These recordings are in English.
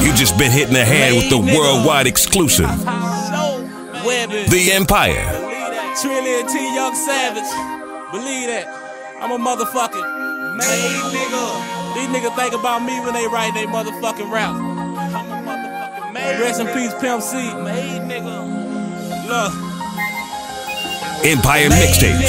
You just been hitting the head with the worldwide exclusive. The Empire. Trillion T Young Savage. Believe that. I'm a motherfucking made nigga. These niggas think about me when they write they motherfucking raps. I'm a motherfucking made. Rest in peace, Pimp C. Made nigga. Look. Empire Mixtapes.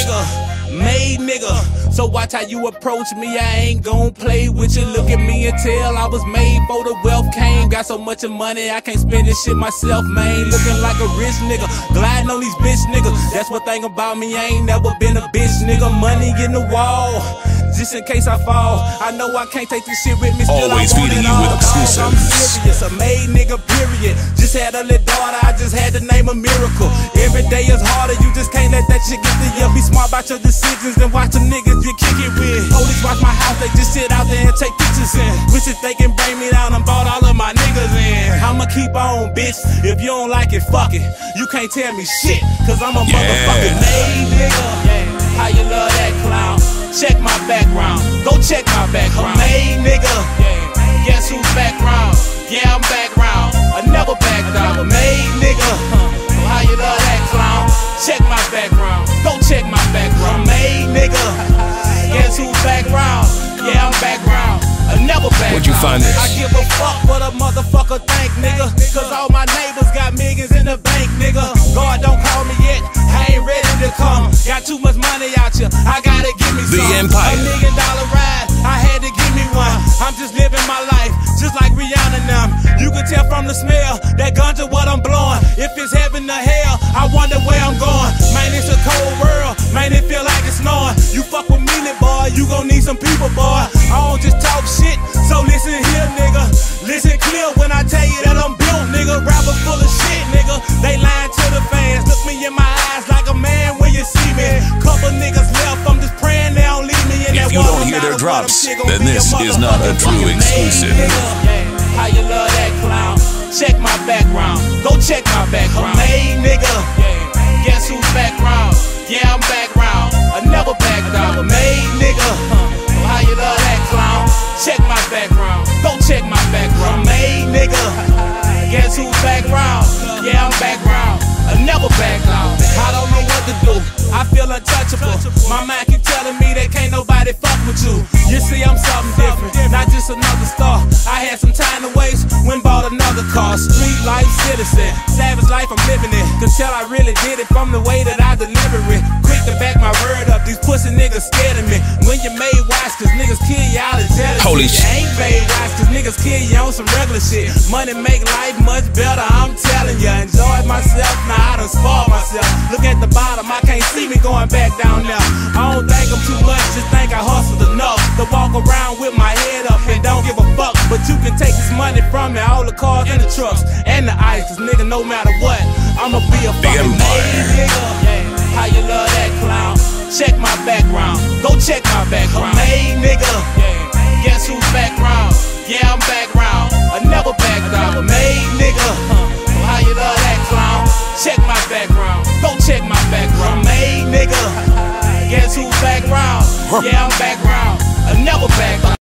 Made nigga. So watch how you approach me, I ain't gon' play with you. Look at me and tell I was made for the wealth came. Got so much money, I can't spend this shit myself, man. Looking like a rich nigga, gliding on these bitch niggas. That's one thing about me, I ain't never been a bitch nigga. Money in the wall, just in case I fall. I know I can't take this shit with me, still always I want feeding it you all. with exclusives. I'm serious, a made nigga, period. Just had a little daughter, I just had to name a miracle. Every day is harder, you just can't let that shit get to you. Be smart about your decisions and watch them niggas you kick it with. Police watch my house, they just sit out there and take pictures in. Wish if they can bring me down and bought all of my niggas in. I'ma keep on, bitch. If you don't like it, fuck it. You can't tell me shit, cause I'm a motherfucking made nigga. How you love that clown? Check my background. Go check my background. Made nigga. Guess who's background? Yeah, I'm background. I never backed down. Made nigga. How you love that clown? Check my background. Go check my background. Made nigga. Guess who's background? Yeah, I'm background. I never back. Where'd you find this? I give a fuck what a motherfucker think, nigga. Cause all my neighbors got millions in the bank, nigga. God don't call me yet, I ain't ready to come. Got too much money out here, I gotta give me some. The Empire. $1 million ride, I had to give me one. I'm just living my life, just like Rihanna now. You can tell from the smell, that ganja what I'm blowing. If it's heaven or hell, I wonder where I'm going. Man, it's a cold world, man, it feel like it's snowing. You fuck with me, little boy, you gon' need some people, boy. I don't just talk shit, so listen here, nigga. Listen clear when I tell you that I'm built, nigga. Rapper full of shit, nigga. They lying to the fans. Look me in my eyes like a man when you see me. Couple niggas left, I'm just praying they don't leave me in that. If you don't hear their drops, then this is not a true exclusive. How you love that clown? Check my background. Go check my background. Made nigga. Guess who's background? Yeah, I'm background. I never backed down. Made nigga. How you love that clown? Check my background. Go check my background. Made nigga. Guess who's background? Yeah, I'm background. I never back down. I don't know what to do. I feel untouchable. My mind keep telling me that can't nobody fuck with you. You see, I'm something different, not just another star. I had some time to waste when bought another car. Street life citizen, savage life I'm living in. Can tell I really did it from the way that I deliver it. Quick to back my word up. These pussy niggas scared of me. When you made wise, cause niggas kill you out of jealousy. Holy shit. You ain't made wise, cause niggas kill you on some regular shit. Money make life much better, I'm telling ya. Enjoy myself, now I done spoiled myself. Look at the bottom, I can't see me going back down there. I don't think I'm too much, just think I hustled enough to walk around with my head up and don't give a fuck. But you can take this money from me, all the cars and the trucks and the ice, cause nigga, no matter what, I'ma be a fucking made nigga. How you love that clown? Check my background. Go check my background. Made nigga. Guess who's background? Yeah, I'm background. I never backed down. Made nigga. How you love that clown? Check my background. Go check my background. Made nigga. Guess who's background? Yeah, I'm background. I never back